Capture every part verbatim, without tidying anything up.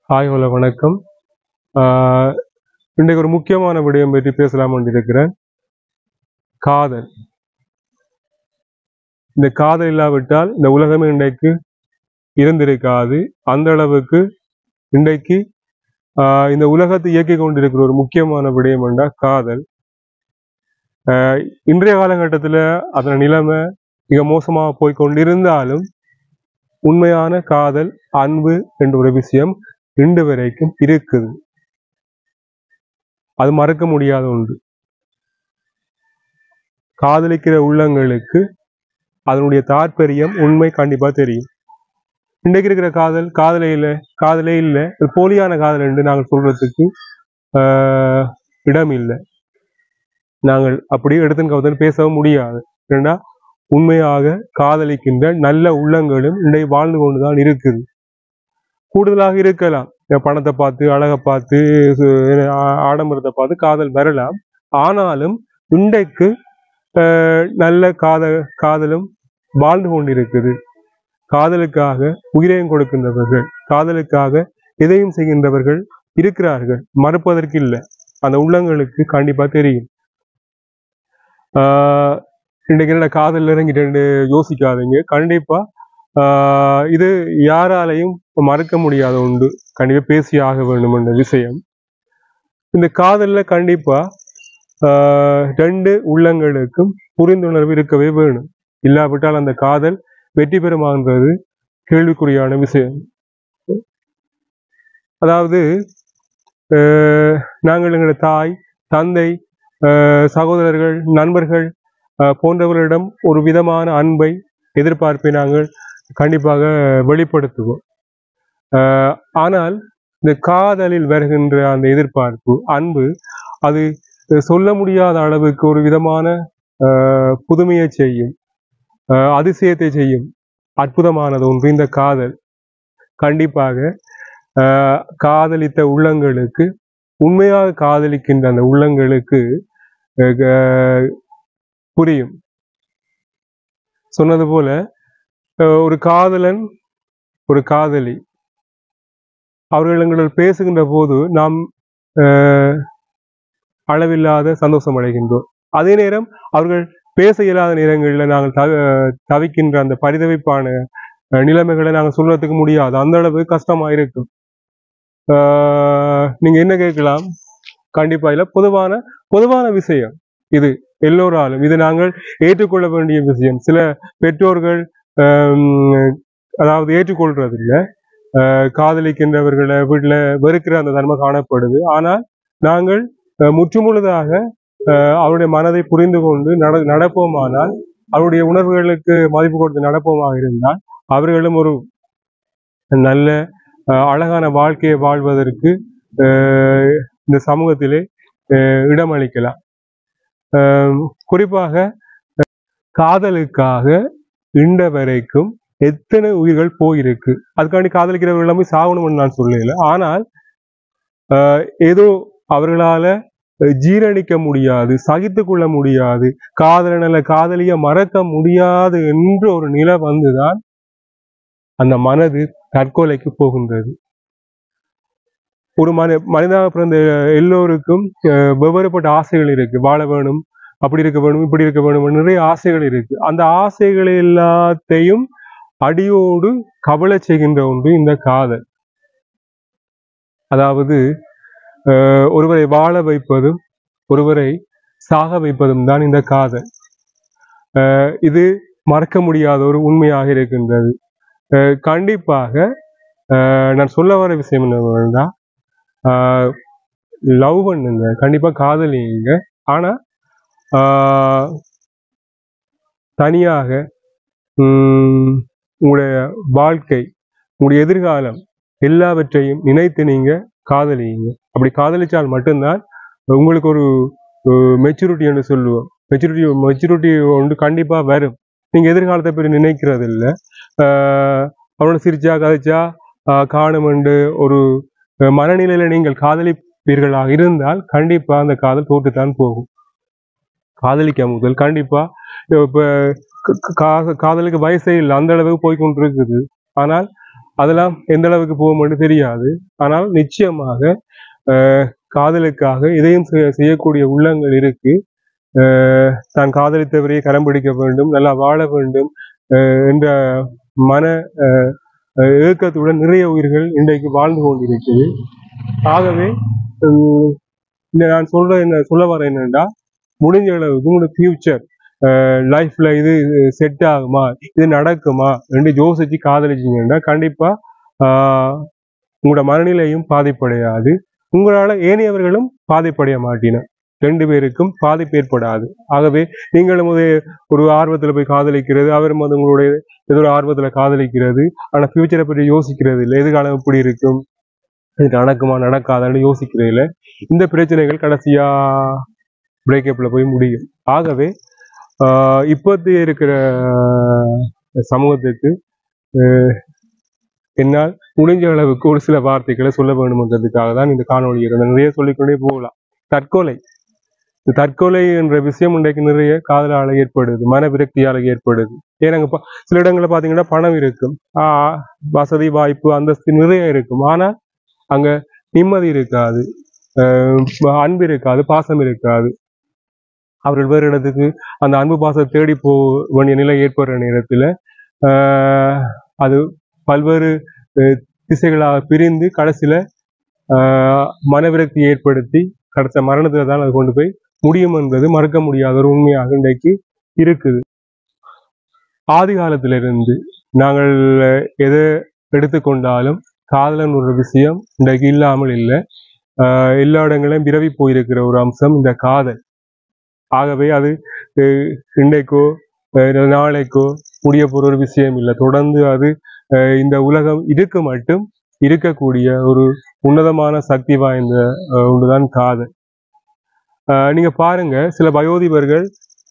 Hi hello வணக்கம். ஆஹ் இன்றைக்கு ஒரு முக்கியமான விடயம் பற்றி பேசலாம் இருக்கிறேன். காதல். இந்த காதல் இல்லாவிட்டால் இந்த உலகமே இன்றைக்கு இருந்திருக்காது. அந்த அளவுக்கு இன்றைக்கு ஆஹ் இந்த உலகத்தை இயக்கி கொண்டிருக்கிற ஒரு முக்கியமான விடயம் என்றா காதல். ஆஹ் இன்றைய காலகட்டத்தில் அதன் நிலைமை மிக மோசமாக போய் கொண்டிருந்தாலும் உண்மையான காதல், அன்பு என்ற ஒரு விஷயம் இன்று வரைக்கும் இருக்குது. அது மறக்க முடியாத ஒன்று. காதலிக்கிற உள்ளங்களுக்கு அதனுடைய தாற்பயம் உண்மை கண்டிப்பா தெரியும். இன்றைக்கு இருக்கிற காதல் காதலே இல்லை, காதலே இல்லை, அது போலியான காதல் என்று நாங்கள் சொல்றதுக்கு ஆஹ் இடம் இல்லை. நாங்கள் அப்படியே எடுத்து கவுதல் பேசவும் முடியாது. ஏன்னா உண்மையாக காதலிக்கின்ற நல்ல உள்ளங்களும் இன்றைக்கு வாழ்ந்து கொண்டுதான் இருக்குது. கூடுதலாக இருக்கலாம், பணத்தை பார்த்து, அழகை பார்த்து, ஆடம்பரத்தை பார்த்து காதல் வரலாம். ஆனாலும் இன்றைக்கு நல்ல காதல் காதலும் வாழ்ந்து கொண்டிருக்குது. காதலுக்காக உயிரையும் கொடுக்கின்றவர்கள், காதலுக்காக எதையும் செய்கின்றவர்கள் இருக்கிறார்கள், மறுப்பதற்கு இல்லை. அந்த உள்ளங்களுக்கு கண்டிப்பா தெரியும். ஆஹ் இன்றைக்கு என்ன காதல் இறங்கிட்டு யோசிக்காதீங்க. கண்டிப்பா ஆஹ் இது யாராலையும் மறக்க முடியாத உண்டு. கண்டிப்பா பேசி ஆக வேண்டும் என்ற விஷயம். இந்த காதல்ல கண்டிப்பா ஆஹ் ரெண்டு உள்ளங்களுக்கும் புரிந்துணர்வு இருக்கவே வேணும். இல்லாவிட்டால் அந்த காதல் வெற்றி பெறுமான்றது கேள்விக்குறியான விஷயம். அதாவது நாங்கள் எங்களுடைய தாய், தந்தை, சகோதரர்கள், நண்பர்கள் போன்றவர்களிடம் ஒரு விதமான அன்பை, எதிர்பார்ப்பை நாங்கள் கண்டிப்பாக வெளிப்படுத்துவோம். ஆனால் இந்த காதலில் வருகின்ற அந்த எதிர்பார்ப்பு, அன்பு, அது சொல்ல முடியாத அளவுக்கு ஒரு விதமான புதுமையை செய்யும், அதிசயத்தை செய்யும். அற்புதமானது ஒன்று இந்த காதல். கண்டிப்பாக காதலித்த உள்ளங்களுக்கு, உண்மையாக காதலிக்கின்ற அந்த உள்ளங்களுக்கு புரியும். சொன்னது போல ஒரு காதலன், ஒரு காதலி அவர்கள் எங்களுடன் பேசுகின்ற போது நாம் அளவில்லாத சந்தோஷம் அடைகின்றோம். அதே நேரம் அவர்கள் பேச இயலாத நேரங்களில் நாங்கள் தவ தவிக்கின்ற அந்த பரிதவிப்பான நிலைமைகளை நாங்கள் சொல்றதுக்கு முடியாது. அந்த அளவு கஷ்டமா இருக்கும். ஆஹ் நீங்க என்ன கேட்கலாம்? கண்டிப்பா இல்ல, பொதுவான பொதுவான விஷயம் இது. எல்லோராலும் இது நாங்கள் ஏற்றுக்கொள்ள வேண்டிய விஷயம். சில பெற்றோர்கள் அதாவது ஏற்றுக்கொள்றதில்லை. காதலிக்கின்றவர்களை வீட்டில் வெறுக்கிற அந்த தன்மை காணப்படுது. ஆனால் நாங்கள் முற்றுமுழுதாக அவருடைய மனதை புரிந்து கொண்டு நட நடப்போமானால் அவருடைய உணர்வுகளுக்கு மதிப்பு கொடுத்து நடப்போமாக இருந்தால் அவர்களும் ஒரு நல்ல அழகான வாழ்க்கையை வாழ்வதற்கு இந்த சமூகத்திலே இடமளிக்கலாம். குறிப்பாக காதலுக்காக இன்ற வரைக்கும் எத்தனை உயிர்கள் போயிருக்கு. அதுக்காண்டி காதலிக்கிறவர்கள் எல்லாமே சாகணும்னு நான் சொல்லல. ஆனால் ஏதோ அவர்களால ஜீரணிக்க முடியாது, சகித்து கொள்ள முடியாது, காதலனால காதலிய மறக்க முடியாது என்ற ஒரு நிலை வந்துதான் அந்த மனது தற்கொலைக்கு போகின்றது. ஒரு மனி மனிதாக பிறந்த எல்லோருக்கும் வெவ்வேறுபட்ட ஆசைகள் இருக்கு. வாழ வேணும், அப்படி இருக்க வேணும், இப்படி இருக்க வேணும், நிறைய ஆசைகள் இருக்கு. அந்த ஆசைகள் எல்லாத்தையும் அடியோடு கவலை செய்கின்ற ஒன்று இந்த காதல். அதாவது ஒருவரை வாழ வைப்பதும் ஒருவரை சாக வைப்பதும் தான் இந்த காதல். இது மறக்க முடியாத ஒரு உண்மையாக இருக்கின்றது. கண்டிப்பாக நான் சொல்ல வர விஷயம் என்னன்னா, லவ் பண்ணுங்க, கண்டிப்பா காதலிங்க. ஆனா தனியாக உங்களுடைய வாழ்க்கை, உங்களுடைய எதிர்காலம் எல்லாவற்றையும் நினைத்து நீங்க காதலிங்க. அப்படி காதலிச்சால் மட்டும்தான் உங்களுக்கு ஒரு மெச்சூரிட்டி என்று சொல்லுவோம். மெச்சூரிட்டி மெச்சூரிட்டி ஒன்று கண்டிப்பா வரும். நீங்க எதிர்காலத்தை பற்றி நினைக்கிறது இல்லை. ஆஹ் அவனோட சிரிச்சா கதைச்சா காணும் என்று ஒரு மனநிலையில நீங்கள் காதலிப்பீர்களாக இருந்தால் கண்டிப்பா அந்த காதல் தோற்றுத்தான் போகும். காதலிக்க முதல் கண்டிப்பா இப்ப காதலுக்கு வயசே இல்லை, அந்த அளவுக்கு போய் கொண்டிருக்குது. ஆனால் அதெல்லாம் எந்த அளவுக்கு போகும்னு தெரியாது. ஆனால் நிச்சயமாக அஹ் காதலுக்காக இதையும் செய்யக்கூடிய உள்ளங்கள் இருக்கு. அஹ் தான் காதலித்தவரையே கரம் பிடிக்க வேண்டும், நல்லா வாழ வேண்டும் என்ற மன ஏக்கத்துடன் நிறைய உயிர்கள் இன்றைக்கு வாழ்ந்து கொண்டிருக்குது. ஆகவே இந்த நான் சொல்ற என்ன சொல்ல வர என்னன்னா, முடிஞ்ச அளவுக்கு உங்களோட ஃபியூச்சர் லைஃப்ல இது செட் ஆகுமா, இது நடக்குமா ரெண்டு யோசிச்சு காதலிச்சிங்கன்னா கண்டிப்பா ஆஹ் உங்களோட மனநிலையும் பாதிப்படையாது, உங்களால ஏனையவர்களும் பாதிப்படைய மாட்டின, ரெண்டு பேருக்கும் பாதிப்பு ஏற்படாது. ஆகவே நீங்களும் ஒரு ஆர்வத்துல போய் காதலிக்கிறது, அவரும் வந்து உங்களுடைய ஏதோ ஒரு ஆர்வத்துல காதலிக்கிறது, ஆனா ஃபியூச்சரை பற்றி யோசிக்கிறது இல்லை, எதிர்காலம் எப்படி இருக்கும், இது நடக்குமா நடக்காதான்னு யோசிக்கிறது இல்லை. இந்த பிரச்சனைகள் கடைசியா பிரேக்கப்ல போய் முடியும். ஆகவே ஆஹ் இப்போதைய இருக்கிற சமூகத்துக்கு என்னால் முடிஞ்ச அளவுக்கு ஒரு சில வார்த்தைகளை சொல்ல வேண்டும்ன்றதுக்காக தான் இந்த காணொலி நிறைய சொல்லிக்கொண்டே போகலாம். தற்கொலை தற்கொலை என்ற விஷயம் இன்றைக்கு நிறைய காதலால ஏற்படுது, மன விரக்தியால ஏற்படுது. ஏன்னாங்க சில இடங்களில் பார்த்தீங்கன்னா பணம் இருக்கும், ஆஹ் வசதி வாய்ப்பு அந்தஸ்து நிறைய இருக்கும், ஆனா அங்க நிம்மதி இருக்காது, அஹ் அன்பு இருக்காது, பாசம் இருக்காது. அவர்கள் வேறு இடத்துக்கு அந்த அன்பு பாசத்தை தேடி போ வேண்டிய நிலை ஏற்படுற நேரத்துல ஆஹ் அது பல்வேறு திசைகளாக பிரிந்து கடைசியில ஆஹ் மனவிரக்தி ஏற்படுத்தி கடைசி மரணத்துல தான் அது கொண்டு போய் முடியும் என்பது மறக்க முடியாத ஒரு உண்மையாக இன்றைக்கு இருக்குது. ஆதி காலத்திலிருந்து நாங்கள் எதை எடுத்துக்கொண்டாலும் காதலன் ஒரு விஷயம் இன்றைக்கு இல்லாமல் இல்லை. ஆஹ் எல்லா இடங்களையும் விரவி போயிருக்கிற ஒரு அம்சம் இந்த காதல். ஆகவே அது இன்றைக்கோ நாளைக்கோ முடிய போற ஒரு விஷயம் இல்லை. தொடர்ந்து அது இந்த உலகம் இருக்க மட்டும் இருக்கக்கூடிய ஒரு உன்னதமான சக்தி வாய்ந்த ஒன்றுதான் காதல். ஆஹ் நீங்க பாருங்க, சில வயோதிபர்கள்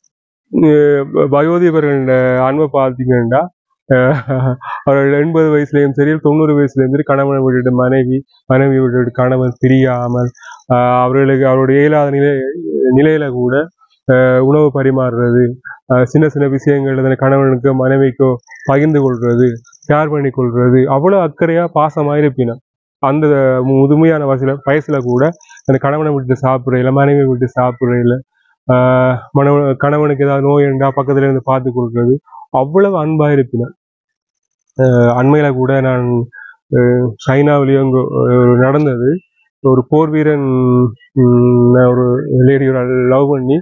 வயோதிபர்கள் அன்பை பார்த்தீங்கன்னா அவர்கள் எண்பது வயசுலயும் சரி தொண்ணூறு வயசுலயும் சரி கணவனை விட்டுட்டு மனைவி மனைவி விட்டுட்டு கணவன் பிரியாமல் ஆஹ் அவர்களுக்கு அவருடைய இயலாத நிலை நிலையில கூட உணவு பரிமாறுறது, சின்ன சின்ன விஷயங்கள் கணவனுக்கு மனைவிக்கோ பகிர்ந்து கொள்றது, ஷேர் பண்ணி கொள்றது, அவ்வளவு அக்கறையா பாசமா இருப்பினும் அந்த முதுமையான வயசுல வயசுல கூட அந்த கணவனை விட்டு சாப்பிட்றதில்ல, மனைவியை விட்டு சாப்பிட்றதில்ல, ஆஹ் மனவ கணவனுக்கு ஏதாவது நோய் இருந்தா பக்கத்துல இருந்து பார்த்து கொள்றது, அவ்வளவு அன்பா இருப்பினும் அஹ் அண்மையில கூட நான் சைனாவிலேயும் நடந்தது. ஒரு போர் வீரன் ஒரு லேடியோட லவ் பண்ணி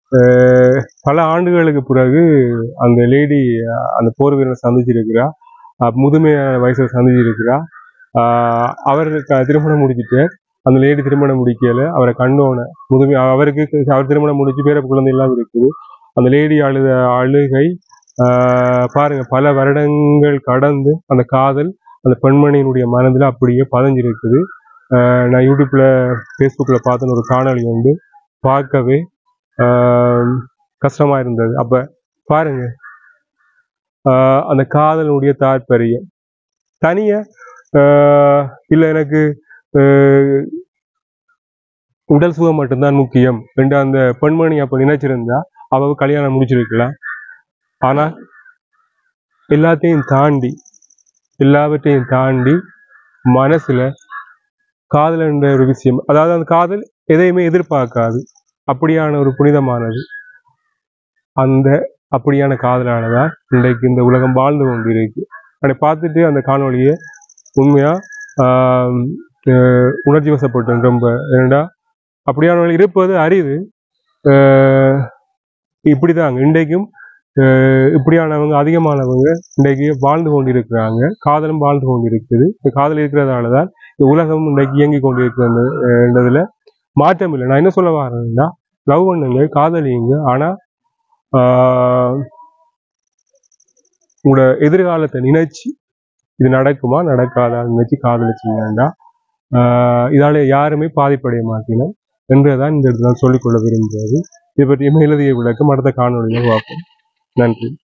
பல ஆண்டுகளுக்கு பிறகு அந்த லேடி அந்த போர் வீரனை சந்திச்சிருக்கிறா, முதுமையான வயசுல சந்திச்சிருக்கிறா. ஆஹ் அவருக்கு திருமணம் முடிச்சுட்டு அந்த லேடி திருமணம் முடிக்கல, அவரை கண்டோன முதுமை அவருக்கு அவர் திருமணம் முடிச்சு பேர குழந்தை எல்லாம் இருக்குது. அந்த லேடி அழுத அழுகை ஆஹ் பாருங்க, பல வருடங்கள் கடந்து அந்த காதல் அந்த பெண்மணியினுடைய மனதில் அப்படியே பதிஞ்சிருக்குது. ஆஹ் நான் யூடியூப்ல ஃபேஸ்புக்ல பார்த்தேன்னு ஒரு காணொலி வந்து பார்க்கவே ஆஹ் கஷ்டமா இருந்தது. அப்ப பாருங்க, ஆஹ் அந்த காதலுடைய தாற்பயம் தனிய ஆஹ் இல்ல எனக்கு உடல் சுகம் மட்டும்தான் முக்கியம் என்று அந்த பெண்மணி அப்ப நினைச்சிருந்தா அவ கல்யாணம் முடிச்சிருக்கலாம். ஆனா எல்லாத்தையும் தாண்டி எல்லாவற்றையும் தாண்டி மனசுல காதல் என்ற ஒரு விஷயம், அதாவது அந்த காதல் எதையுமே எதிர்பார்க்காது, அப்படியான ஒரு புனிதமானது. அந்த அப்படியான காதலானதான் இன்றைக்கு இந்த உலகம் வாழ்ந்து கொண்டு இருக்கு. அதை பார்த்துட்டு அந்த காணொலியை உண்மையா ஆஹ் உணர்ச்சி வசப்பட்டேன் ரொம்ப. ஏன்னா அப்படியானவர்கள் இருப்பது அரிது. ஆஹ் இப்படிதாங்க இன்றைக்கும் இப்படியானவங்க அதிகமானவங்க இன்றைக்கு வாழ்ந்து கொண்டிருக்கிறாங்க, காதலும் வாழ்ந்து கொண்டிருக்குது. இந்த காதல் இருக்கிறதாலதான் இந்த உலகம் இன்றைக்கு இயங்கி கொண்டிருக்கிறதுல மாற்றம் இல்லை. நான் என்ன சொல்ல வரேன்னா, லவ் பண்ணுங்க, காதலிங்க, ஆனா ஆஹ் உங்களோட எதிர்காலத்தை நினைச்சு இது நடக்குமா நடக்காதா நினைச்சு காதலிச்சிங்கன்னா ஆஹ் இதால யாருமே பாதிப்படைய மாட்டேன் என்றுதான் இந்த இடத்துல சொல்லிக்கொள்ள விரும்புகிறது. இதை பற்றி மேலதிக விளக்கம் அடுத்த காணொலியில் பார்ப்போம். நன்றி.